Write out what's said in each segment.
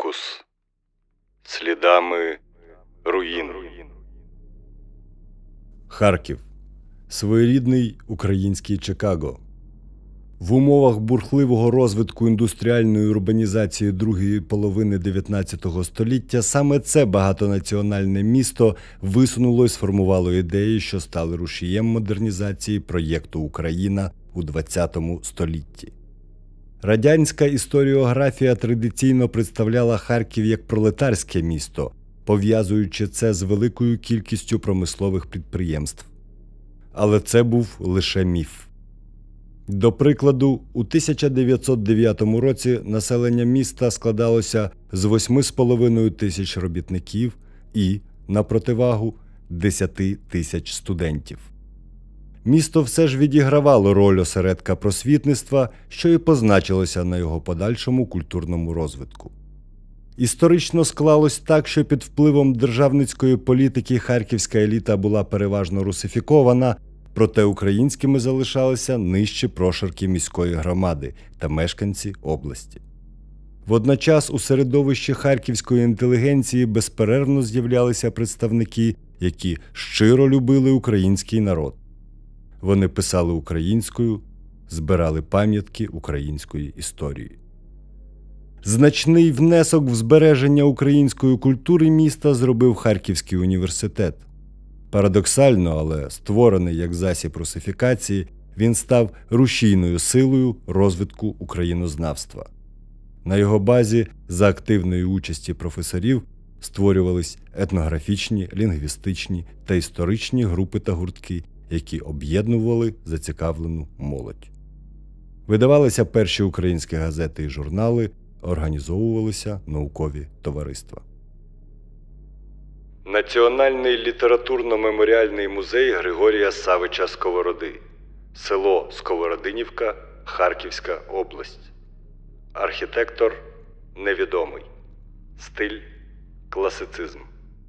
Фокус. Слідами руїн. Харків. Своєрідний український Чикаго. В умовах бурхливого розвитку індустріальної урбанізації другої половини 19 століття саме це багатонаціональне місто висунуло і сформувало ідеї, що стали рушієм модернізації проєкту «Україна» у 20 столітті. Радянська історіографія традиційно представляла Харків як пролетарське місто, пов'язуючи це з великою кількістю промислових підприємств. Але це був лише міф. До прикладу, у 1909 році населення міста складалося з 8,5 тисяч робітників і, на противагу, 10 тисяч студентів. Місто все ж відігравало роль осередка просвітництва, що і позначилося на його подальшому культурному розвитку. Історично склалось так, що під впливом державницької політики харківська еліта була переважно русифікована, проте українськими залишалися нижчі прошарки міської громади та мешканці області. Водночас у середовищі харківської інтелігенції безперервно з'являлися представники, які щиро любили український народ. Вони писали українською, збирали пам'ятки української історії. Значний внесок в збереження української культури міста зробив Харківський університет. Парадоксально, але створений як засіб русифікації, він став рушійною силою розвитку українознавства. На його базі за активної участі професорів створювались етнографічні, лінгвістичні та історичні групи та гуртки, які об'єднували зацікавлену молодь. Видавалися перші українські газети і журнали, організовувалися наукові товариства. Національний літературно-меморіальний музей Григорія Савича Сковороди. Село Сковородинівка, Харківська область. Архітектор невідомий. Стиль класицизм.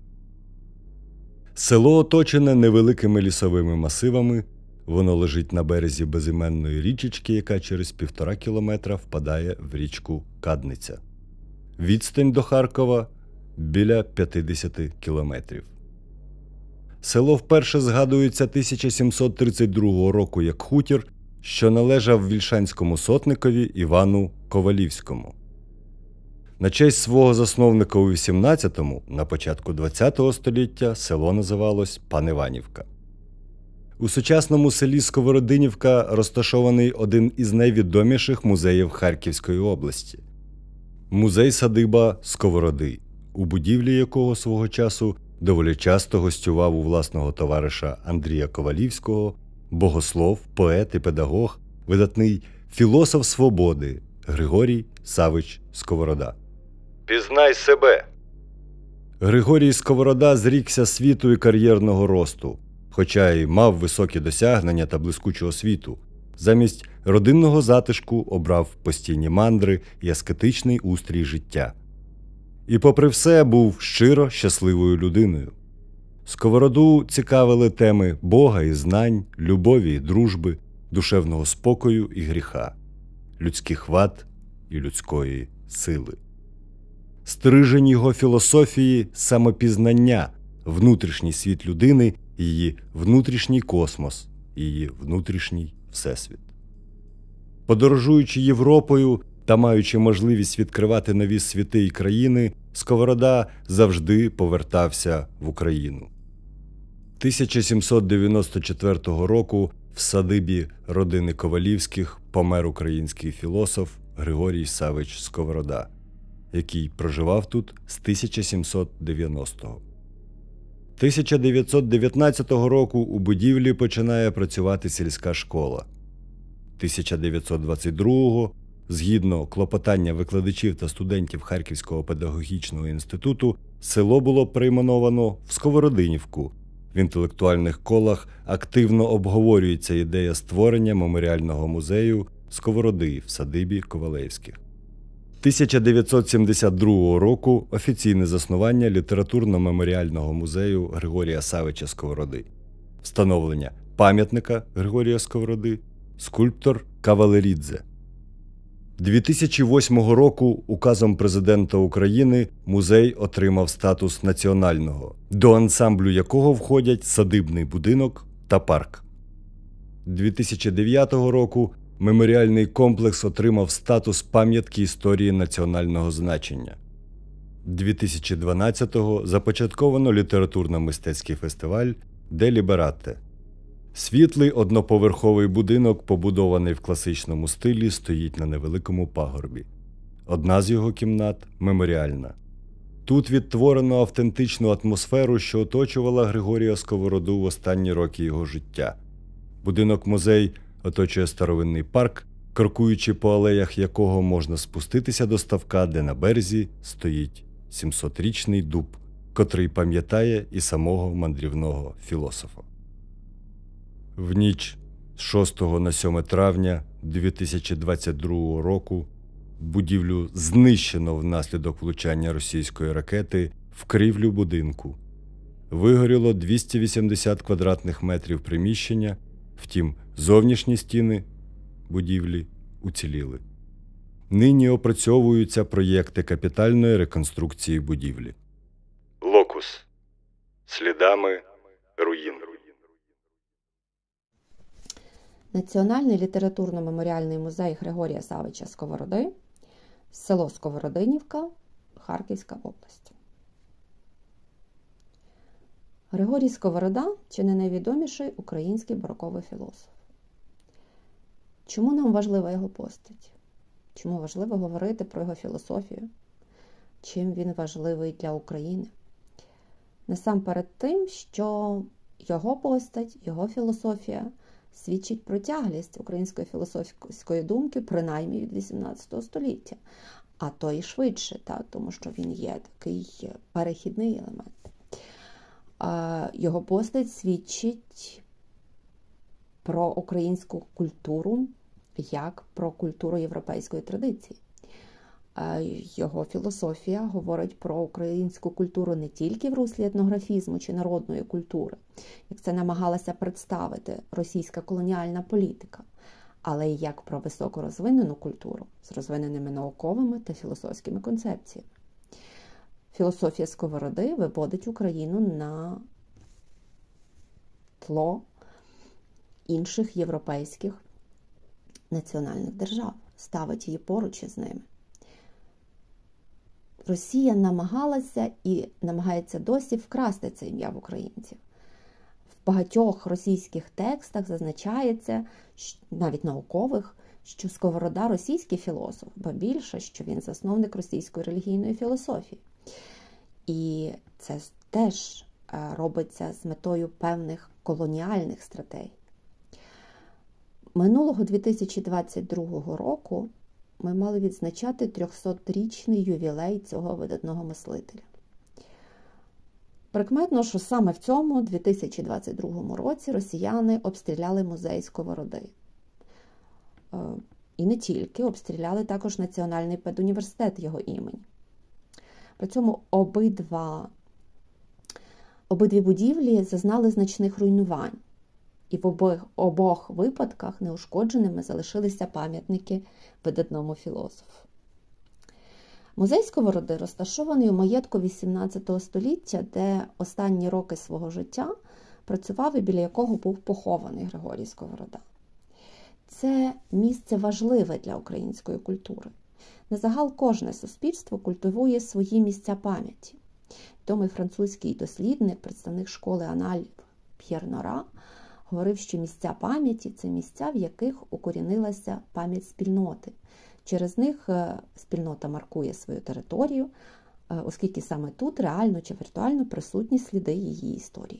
Село оточене невеликими лісовими масивами, воно лежить на березі безіменної річечки, яка через 1,5 кілометра впадає в річку Кадниця. Відстань до Харкова – біля 50 кілометрів. Село вперше згадується 1732 року як хутір, що належав вільшанському сотникові Івану Ковалівському. На честь свого засновника у 18-му, на початку 20-го століття, село називалось Паніванівка. У сучасному селі Сковородинівка розташований один із найвідоміших музеїв Харківської області – музей-садиба Сковороди, у будівлі якого свого часу доволі часто гостював у власного товариша Андрія Ковалівського богослов, поет і педагог, видатний філософ свободи Григорій Савич Сковорода. Пізнай себе. Григорій Сковорода зрікся світу і кар'єрного росту, хоча й мав високі досягнення та блискучу освіту. Замість родинного затишку обрав постійні мандри і аскетичний устрій життя. І попри все був щиро щасливою людиною. Сковороду цікавили теми Бога і знань, любові і дружби, душевного спокою і гріха, людських вад і людської сили. Стрижень його філософії – самопізнання, внутрішній світ людини, її внутрішній космос, її внутрішній всесвіт. Подорожуючи Європою та маючи можливість відкривати нові світи і країни, Сковорода завжди повертався в Україну. 1794 року в садибі родини Ковалівських помер український філософ Григорій Савич Сковорода, який проживав тут з 1790-го. 1919 року у будівлі починає працювати сільська школа. 1922-го, згідно клопотання викладачів та студентів Харківського педагогічного інституту, село було перейменовано в Сковородинівку. В інтелектуальних колах активно обговорюється ідея створення меморіального музею Сковороди в садибі Ковалевських. 1972 року офіційне заснування літературно-меморіального музею Григорія Савича Сковороди. Встановлення пам'ятника Григорія Сковороди, скульптор Кавалерідзе. 2008 року указом президента України музей отримав статус національного, до ансамблю якого входять садибний будинок та парк. 2009 року меморіальний комплекс отримав статус пам'ятки історії національного значення. 2012-го започатковано літературно-мистецький фестиваль «Де Лібератте». Світлий одноповерховий будинок, побудований в класичному стилі, стоїть на невеликому пагорбі. Одна з його кімнат – меморіальна. Тут відтворено автентичну атмосферу, що оточувала Григорія Сковороду в останні роки його життя. Будинок-музей оточує старовинний парк, крокуючи по алеях якого можна спуститися до ставка, де на березі стоїть 700-річний дуб, котрий пам'ятає і самого мандрівного філософа. В ніч з 6 на 7 травня 2022 року будівлю знищено внаслідок влучання російської ракети в крівлю будинку. Вигоріло 280 квадратних метрів приміщення, втім, зовнішні стіни будівлі уціліли. Нині опрацьовуються проєкти капітальної реконструкції будівлі. Локус. Слідами руїн. Національний літературно-меморіальний музей Григорія Савича Сковороди, село Сковородинівка, Харківська область. Григорій Сковорода – чи не найвідоміший український бароковий філософ. Чому нам важлива його постать? Чому важливо говорити про його філософію? Чим він важливий для України? Насамперед тим, що його постать, його філософія свідчить про тяглість української філософської думки, принаймні від 18 століття. А то і швидше, так, тому що він є такий перехідний елемент. Його постать свідчить про українську культуру, як про культуру європейської традиції. Його філософія говорить про українську культуру не тільки в руслі етнографізму чи народної культури, як це намагалася представити російська колоніальна політика, але й як про високорозвинену культуру з розвиненими науковими та філософськими концепціями. Філософія Сковороди виводить Україну на тло інших європейських національних держав, ставить її поруч із ними. Росія намагалася і намагається досі вкрасти це ім'я в українців. В багатьох російських текстах зазначається, навіть наукових, що Сковорода – російський філософ, ба більше, що він засновник російської релігійної філософії. І це теж робиться з метою певних колоніальних стратегій. Минулого 2022 року ми мали відзначати 300-річний ювілей цього видатного мислителя. Прикметно, що саме в цьому 2022 році росіяни обстріляли музей Сковороди. І не тільки, обстріляли також Національний педуніверситет його імені. При цьому обидві будівлі зазнали значних руйнувань. І в обох випадках неушкодженими залишилися пам'ятники видатному філософу. Музей Сковороди розташований у маєтку XVIII століття, де останні роки свого життя працював і біля якого був похований Григорій Сковорода. Це місце важливе для української культури. Назагал кожне суспільство культивує свої місця пам'яті. Відомий французький дослідник, представник школи аналів П'єр Нора, говорив, що місця пам'яті – це місця, в яких укорінилася пам'ять спільноти. Через них спільнота маркує свою територію, оскільки саме тут реально чи віртуально присутні сліди її історії.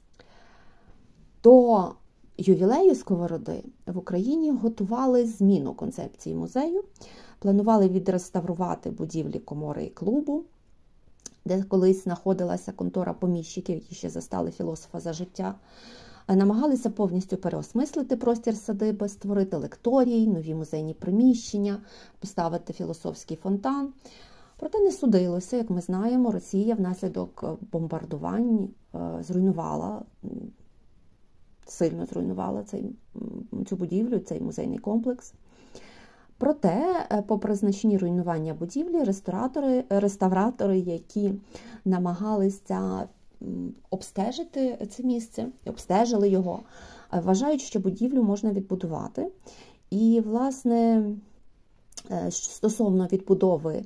До ювілею Сковороди в Україні готували зміну концепції музею, планували відреставрувати будівлі комори і клубу, де колись знаходилася контора поміщиків, які ще застали філософа за життя, намагалися повністю переосмислити простір садиби, створити лекторій, нові музейні приміщення, поставити філософський фонтан. Проте не судилося, як ми знаємо, Росія внаслідок бомбардувань сильно зруйнувала цю будівлю, цей музейний комплекс. Проте, попри значні руйнування будівлі, реставратори, які намагалися обстежити це місце, обстежили його, вважають, що будівлю можна відбудувати. І, власне, стосовно відбудови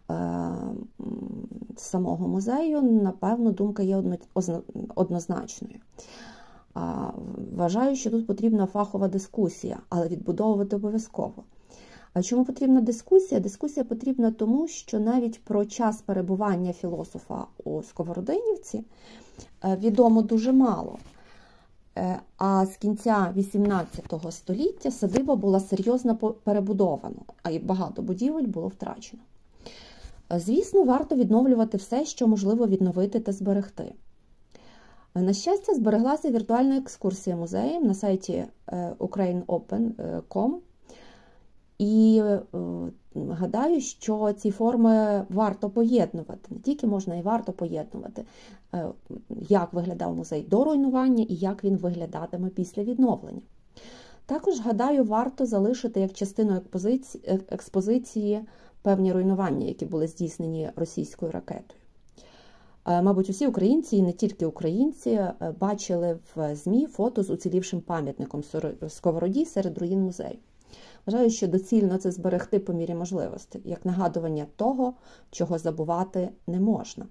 самого музею, напевно, думка є однозначною. Вважаю, що тут потрібна фахова дискусія, але відбудовувати обов'язково. А чому потрібна дискусія? Дискусія потрібна тому, що навіть про час перебування філософа у Сковородинівці відомо дуже мало. А з кінця XVIII століття садиба була серйозно перебудована, а й багато будівель було втрачено. Звісно, варто відновлювати все, що можливо відновити та зберегти. На щастя, збереглася віртуальна екскурсія музеєм на сайті ukraineopen.com. І гадаю, що ці форми варто поєднувати. Не тільки можна, і варто поєднувати, як виглядав музей до руйнування і як він виглядатиме після відновлення. Також, гадаю, варто залишити як частину експозиції певні руйнування, які були здійснені російською ракетою. Мабуть, усі українці, і не тільки українці, бачили в ЗМІ фото з уцілівшим пам'ятником Сковороді серед руїн музею. Вважаю, що доцільно це зберегти по мірі можливості, як нагадування того, чого забувати не можна.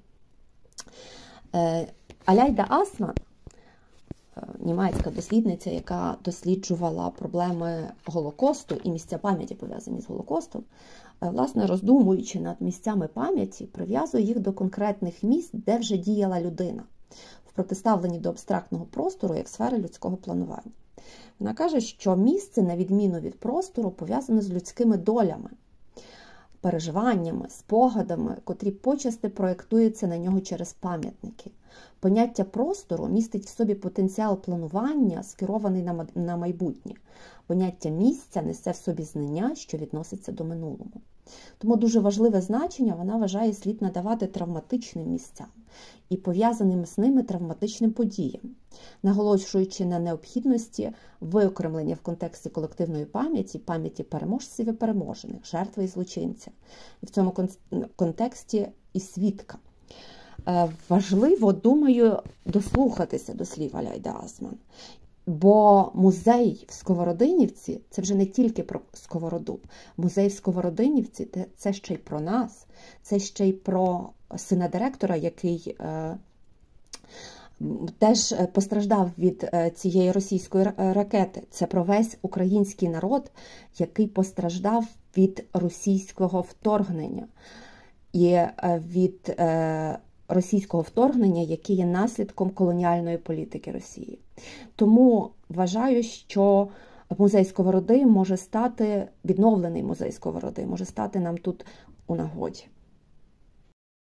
Аляйда Асман, німецька дослідниця, яка досліджувала проблеми Голокосту і місця пам'яті, пов'язані з Голокостом, власне, роздумуючи над місцями пам'яті, прив'язує їх до конкретних місць, де вже діяла людина, в протиставленні до абстрактного простору як сфери людського планування. Вона каже, що місце, на відміну від простору, пов'язане з людськими долями, переживаннями, спогадами, котрі почасти проєктуються на нього через пам'ятники. Поняття простору містить в собі потенціал планування, скерований на майбутнє. Поняття місця несе в собі знання, що відноситься до минулого. Тому дуже важливе значення, вона вважає, слід надавати травматичним місцям і пов'язаним з ними травматичним подіям, наголошуючи на необхідності виокремлення в контексті колективної пам'яті, пам'яті переможців і переможених, жертви і злочинця. І в цьому контексті і свідка. Важливо, думаю, дослухатися до слів Аляйди Асман. Бо музей в Сковородинівці – це вже не тільки про Сковороду. Музей в Сковородинівці – це ще й про нас, це ще й про сина директора, який теж постраждав від цієї російської ракети. Це про весь український народ, який постраждав від російського вторгнення. І від російського вторгнення, яке є наслідком колоніальної політики Росії. Тому вважаю, що музей Сковороди може стати, відновлений музей Сковороди, може стати нам тут у нагоді.